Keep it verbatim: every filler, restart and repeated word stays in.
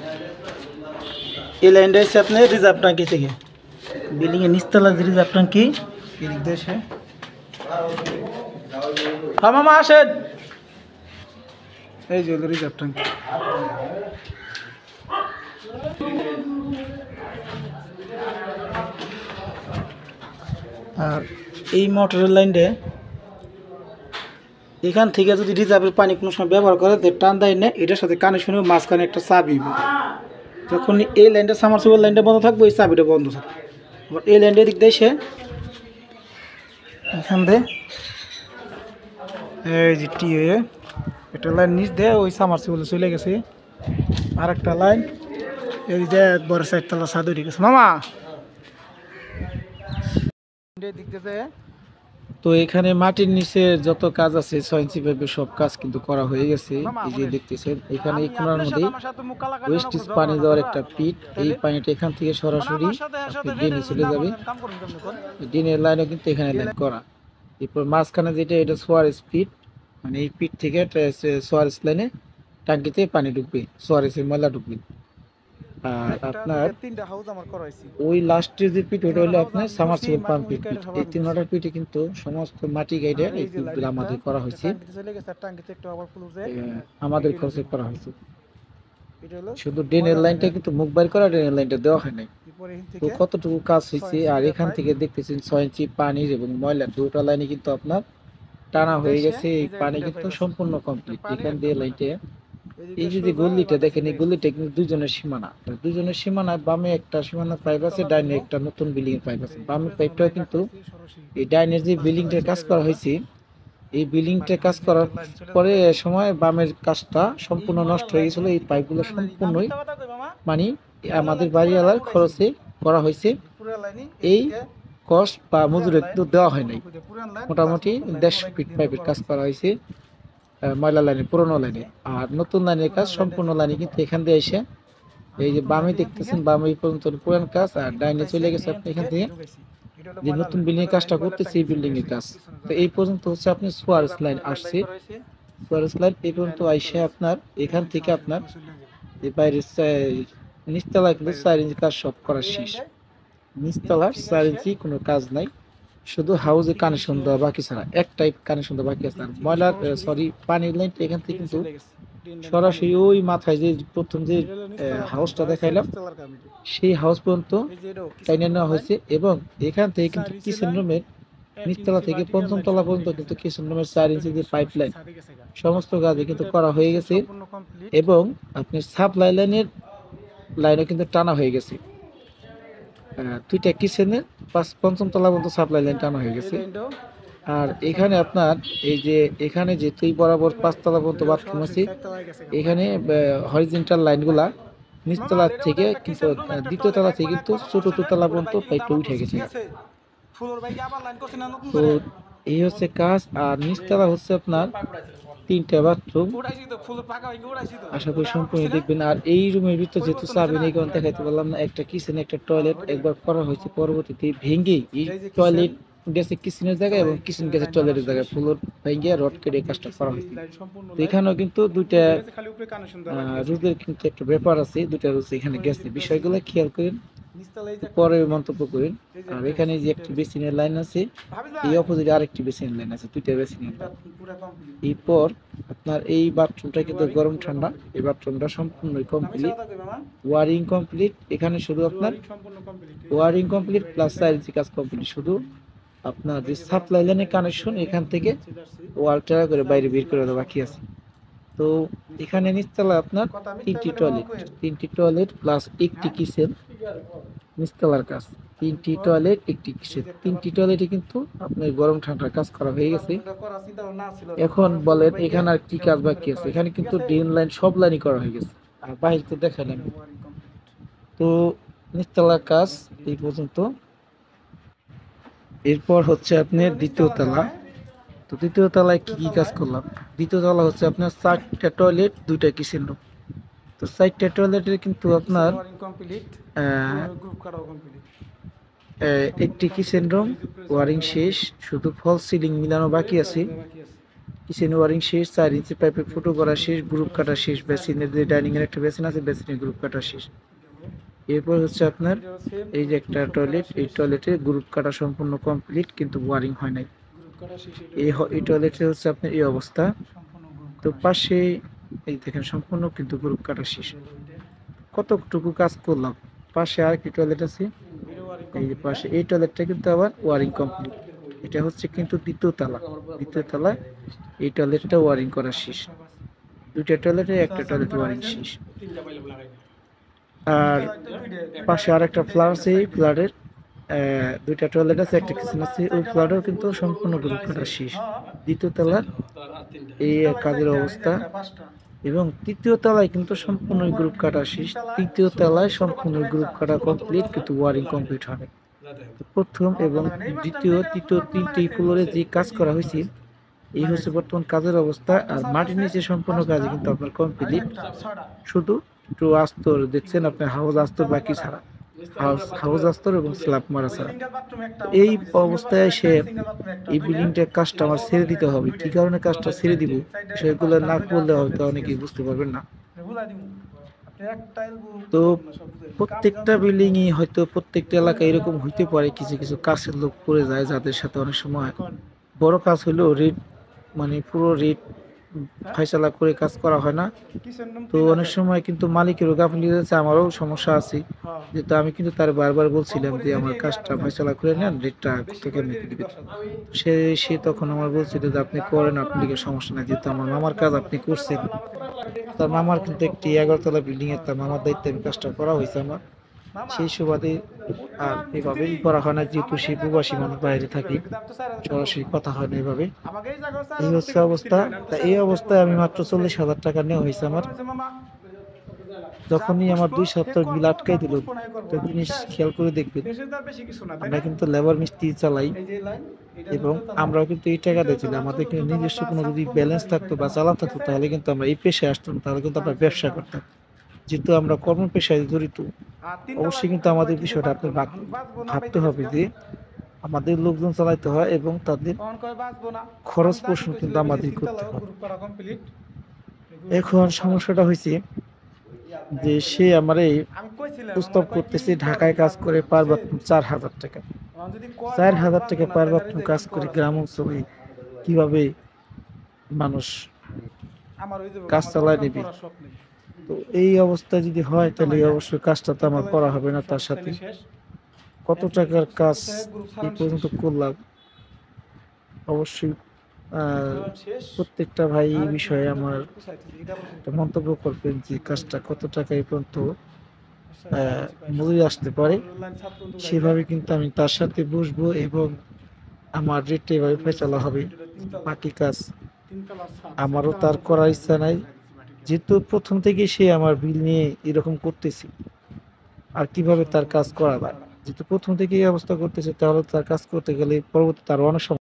এই লাইনটা হচ্ছে আপনার রিজার্ভ ট্যাঙ্কি থেকে বিল্ডিং এর নিচতলা যে রিজার্ভ ট্যাঙ্কি এদিক দেশে। হ্যাঁ মামা আসেন, এই যে রিজার্ভ ট্যাঙ্কি। আর এই মোটরের লাইনটা এখান থেকে যদি রিজার্ভের পানি কোনো সময় ব্যবহার করে টান দেয় না, এটার সাথে কানেকশন মাঝখানে একটা চাবি, যখন এই লাইনটা সামারসিবল লাইনটা বন্ধ থাকবে এই চাবিটা বন্ধ থাকবে। আবার এই লাইনটা দিক দিয়ে এসে এখান দিয়ে এই যে টি হয়ে একটা লাইন নিচ দিয়ে ওই সামারসিবলে চলে গেছে। আর একটা লাইন এই যে একবার চারতলা ছাদ উঠে গেছে মামা দিক দিয়ে। তো এখানে মাটির নিচে যত কাজ আছে ছয় ইঞ্চি পাইপের সব কাজ কিন্তু করা হয়ে গেছে। এই যে দেখতেছেন এখানে এই কোণার মধ্যে ওয়েস্টেজ পানি দেওয়ার একটা পিট, এই পানিটা এখান থেকে সরাসরি ড্রেনে চলে যাবে। ড্রেনের লাইনও কিন্তু এখানে লাইন করা। এরপর মাঝখানে যেটা এটা সোয়ারেজ পিট, মানে এই পিট থেকে সোয়ারেজ লাইনে ট্যাঙ্কিতে পানি ঢুকবে, সোয়ারেজের ময়লা ঢুকবে। আর আপনার ওই লাস্টের যে পিট ওটা হলো আপনার সামারসিবল পাম্প পিট। এই তিন নটার পিটে কিন্তু সমস্ত মাটি গাইডে এই পিটগুলো আমাদের করা হয়েছে, আমাদের খরচে করা হয়েছে। শুধু ড্রেনের লাইনটা কিন্তু মুখ বাইর করা, ড্রেনের লাইনটা দেওয়া হয় নাই। তো কতটুকু কাজ হয়েছে আর এখান থেকে দেখতেছেন ছয় ইঞ্চি পানির এবং ময়লা দুটো লাইনে কিন্তু আপনার টানা হয়ে গেছে। এই পানি কিন্তু সম্পূর্ণ কমপ্লিট। এখান দিয়ে লাইনটা এই যদি গল্লিটা দেখেন, এই গল্লিটা কিন্তু দুজনের সীমানা, দুজনের সীমানা বামে একটা সীমানা পাইপ আছে, ডাইনে একটা নতুন বিল্ডিং এর পাইপ আছে। বামের পাইপটাও কিন্তু এই ডাইনের যে বিল্ডিংটার কাজ করা হয়েছে, এই বিল্ডিংটার কাজ করার পরে সময় বামের কাজটা সম্পূর্ণ নষ্ট হয়ে গেছিল। এই পাইপগুলো সম্পূর্ণই মানে আমাদের বাড়িওয়ালার খরচে করা হয়েছে। এই কস্ট বা মজুরি কিন্তু দেওয়া হয় নাই। মোটামুটি দেড়শো ফিট পাইপের কাজ করা হয়েছে ময়লা লাইনে, পুরোনো লাইনে। আর নতুন লাইনের কাজ সম্পূর্ণ লাইনে কিন্তু এখান দিয়ে এসে এই যে বামে দেখতেছেন, বামে পর্যন্ত পুরান কাজ, আর ডাইনে চলে গেছে আপনি এখান থেকে যে নতুন বিল্ডিং এর কাজটা করতেছে এই বিল্ডিং এর কাজ। তো এই পর্যন্ত হচ্ছে আপনি সোয়ারেজ লাইন আসছে, সোয়ারেজ লাইন এই পর্যন্ত আইসে আপনার এখান থেকে আপনার এই বাইরের নিচতলা কিন্তু চার ইঞ্চি কাজ সব করা শেষ। নিচতলার চার ইঞ্চি কোনো কাজ নাই, শুধু হাউজে কানেকশন দেওয়া বাকি, ছাড়া এক টাইপ কানেকশন দেওয়া বাকি আছে। ময়লার সরি পানির লাইনটা এখান থেকে কিন্তু সরাসরি ওই মাথায় যে প্রথম যে হাউসটা দেখাইলাম সেই হাউস পর্যন্ত টাইনে নেওয়া হয়েছে। এবং এখান থেকে কিন্তু কিচেন রুমের নিচতলা থেকে পঞ্চম তলা পর্যন্ত কিন্তু কিচেন রুমের চার ইঞ্চি যে পাইপ লাইন সমস্ত কাজে কিন্তু করা হয়ে গেছে। এবং আপনার সাপ্লাই লাইনের লাইনও কিন্তু টানা হয়ে গেছে। দুইটা কিচেনের পাঁচ পঞ্চম তলা পর্যন্ত সাপ্লাই লাইন টানা হয়ে গেছে। আর এখানে আপনার এই যে এখানে যে তুই বরাবর পাঁচতলা পর্যন্ত বাথরুম আছে, এখানে হরিজেন্টাল লাইনগুলা নিচতলা থেকে কিন্তু দ্বিতীয় তলা থেকে কিন্তু চতুর্থ তলা পর্যন্ত পাইপটা উঠে গেছে। তো এই হচ্ছে কাজ। আর নিচতলা হচ্ছে আপনার তিনটা বাথরুম, আশা করি সম্পূর্ণ দেখবেন। আর এই রুমের ভিতর যেহেতু চাবেন এই কারণে দেখাইতে পারলাম না, একটা কিচেন একটা টয়লেট একবার করা হয়েছে, পরবর্তীতে ভেঙে এই টয়লেট গেছে কিচেনের জায়গায় এবং কিচেন গেছে টয়লেটের জায়গায়, ফ্লোর ভেঙে রড কেটে কাজটা করা হয়েছে। তো এখানেও কিন্তু দুইটা রুজের কিন্তু একটা ব্যাপার আছে, দুইটা রুজ এখানে গেছে, বিষয়গুলো খেয়াল করেন পরে মন্তব্য করেন। আর এখানে যে একটি বেসিনের লাইন আছে, এই অপোজিটে আরেকটি বেসিনের লাইন আছে, দুইটা বেসিনের লাইন। এরপর আপনার এই বাথরুমটা কিন্তু গরম ঠান্ডা, এই বাথরুমটা সম্পূর্ণ কমপ্লিট, ওয়ারিং কমপ্লিট। এখানে শুধু আপনার ওয়ারিং কমপ্লিট প্লাস সাইরিজি কাজ কমপ্লিট, শুধু আপনার যে সাপ্লাই লাইনের কানেকশন এখান থেকে ওয়ালটা করে বাইরে বের করে দেওয়া বাকি আছে। তো এখানে নিচতলা আপনার তিনটি টয়লেট, তিনটি টয়লেট প্লাস একটি কিচেন, নিচতলার কাজ তিনটি টয়লেট একটি কিচেন, তিনটি টয়লেটে কিন্তু আপনার গরম ঠান্ডার কাজ করা হয়ে গেছে। এখন বলেন এখানে আর কি কাজ বাকি আছে? এখানে কিন্তু ড্রেন লাইন সব লাইনই করা হয়ে গেছে, আর বাইরে তো দেখালাম। তো নিচতলার কাজ এই পর্যন্ত। এরপর হচ্ছে আপনার দ্বিতীয় তলা। তো দ্বিতীয় তলায় কি কি কাজ করলাম? দ্বিতীয় তলা হচ্ছে আপনার চারটা টয়লেট দুইটা কিচেন রুম। তো চারটা টয়লেটের কিন্তু আপনার একটি কিচেন রুম ওয়ারিং শেষ, শুধু ফল সিলিং মিলানো বাকি আছে। কিচেন ওয়ারিং শেষ, চার ইঞ্চি পাইপে ফুটো করা শেষ, গ্রুপ কাটা শেষ, বেসিনের যে ডাইনিং এর একটা বেসিন আছে বেসিনের গ্রুপ কাটা শেষ। এরপর হচ্ছে আপনার এই যে একটা টয়লেট, এই টয়লেটের গ্রুপ কাটা সম্পূর্ণ কমপ্লিট কিন্তু ওয়ারিং হয় নাই। এই এই টয়লেটের হচ্ছে আপনার এই অবস্থা। তো পাশে এই দেখেন সম্পূর্ণ কিন্তু গ্রুপ কাটা শেষ। কতটুকু কাজ করলাম। পাশে আর কি টয়লেট আছে, এই যে পাশে এই টয়লেটটা কিন্তু আবার ওয়ারিং কমপ্লিট। এটা হচ্ছে কিন্তু দ্বিতীয় তলা, দ্বিতীয় তলায় এই টয়লেটটা ওয়ারিং করা শেষ। দুইটা টয়লেটে একটা টয়লেট ওয়ারিং শেষ। আর পাশে আর একটা ফ্ল্যাট আছে, এই ফ্ল্যাটের দুইটা টয়লেট আছে, একটা কিচেন আছে, ওই ফ্ল্যাটেও কিন্তু সম্পূর্ণ গ্রুপ কাটা শেষ। দ্বিতীয় তলার এই কাজের অবস্থা এবং তৃতীয় তলায় কিন্তু সম্পূর্ণ গ্রুপ কাটা শেষ। তৃতীয় তলায় সম্পূর্ণ গ্রুপ কাটা কমপ্লিট কিন্তু ওয়ারিং কমপ্লিট হবে। প্রথম এবং দ্বিতীয় তৃতীয় তিনটি ফ্লোরে যে কাজ করা হয়েছে এই হচ্ছে বর্তমান কাজের অবস্থা। আর মাটির নিচে সম্পূর্ণ কাজ কিন্তু আপনার কমপ্লিট, শুধু একটু আস্তর দেখছেন আপনার হাউস আস্তর বাকি ছাড়া, হাউস হাউস আস্তর এবং স্ল্যাব মারা ছাড়া। এই অবস্থায় সে এই বিল্ডিংটার কাজটা আমার ছেড়ে দিতে হবে। কি কারণে কাজটা ছেড়ে দিব সেগুলো না করলে হয়তো অনেকেই বুঝতে পারবেন না। তো প্রত্যেকটা বিল্ডিংই হয়তো প্রত্যেকটা এলাকায় এরকম হইতে পারে, কিছু কিছু কাজের লোক পড়ে যায় যাদের সাথে অনেক সময় বড় কাজ হলেও রেট মানে পুরো রেট ফয়সালা করে কাজ করা হয় না। তো অনেক সময় কিন্তু মালিকেরও গাফিলতি আছে, আমারও সমস্যা আছে, যেহেতু আমি কিন্তু তার বারবার বলছিলাম যে আমার কাজটা ফয়সালা করে নেন, রেটটা থেকে দিবেন। সে সে তখন আমার বলছিল যে আপনি করেন, আপনাকে সমস্যা নাই, যেহেতু আমার মামার কাজ আপনি করছেন। তার মামার কিন্তু একটি এগারোতলা বিল্ডিং এর তার মামার দায়িত্বে আমি কাজটা করা হয়েছে আমার, সেই সুবাদে আর এভাবেই করা হয় না, যেহেতু সেই প্রবাসী মানুষ বাইরে থাকি, সরাসরি কথা হয় না এভাবে। এই হচ্ছে অবস্থা। তা এই অবস্থায় আমি মাত্র চল্লিশ হাজার টাকা নেওয়া হয়েছে আমার। যখনই আমার দুই সপ্তাহ বিল আটকাই দিল, একটা জিনিস খেয়াল করে দেখবেন, আমরা কিন্তু লেবার মিস্ত্রি চালাই এবং আমরাও কিন্তু এই টাকা দিয়েছিলাম, আমাদের কিন্তু নিজস্ব কোনো যদি ব্যালেন্স থাকতো বা চালান থাকতো তাহলে কিন্তু আমরা এই পেশায় আসতাম, তাহলে কিন্তু আমরা ব্যবসা করতাম। যেহেতু আমরা কর্ম পেশায় জড়িত, অবশ্যই কিন্তু আমাদের বিষয়টা আপনার ভাবতে হবে যে আমাদের লোকজন চালাইতে হয় এবং তাদের খরচ পোষণ কিন্তু আমাদের করতে হয়। এখন সমস্যাটা হয়েছে যে সে আমার এই প্রস্তাব করতেছে ঢাকায় কাজ করে পার বাথরুম চার হাজার টাকা, চার হাজার টাকা পার বাথরুম কাজ করে গ্রাম অঞ্চলে কিভাবে মানুষ কাজ চালায় নেবে। তো এই অবস্থা যদি হয় তাহলে অবশ্যই কাজটা তো আমার করা হবে না। তার সাথে কত টাকার কাজ এই পর্যন্ত করলাম, অবশ্যই প্রত্যেকটা ভাই এই বিষয়ে আমার মন্তব্য করবেন যে কাজটা কত টাকা এই পর্যন্ত মজুরি আসতে পারে, সেভাবে কিন্তু আমি তার সাথে বসবো এবং আমার রেটটা এভাবে ফয়সালা হবে। বাকি কাজ আমারও তার করার ইচ্ছা নাই, যেহেতু প্রথম থেকে সে আমার বিল নিয়ে এরকম করতেছে, আর কিভাবে তার কাজ করা যায়, যেহেতু প্রথম থেকে এই অবস্থা করতেছে তাহলে তার কাজ করতে গেলে পরবর্তী তার অনেক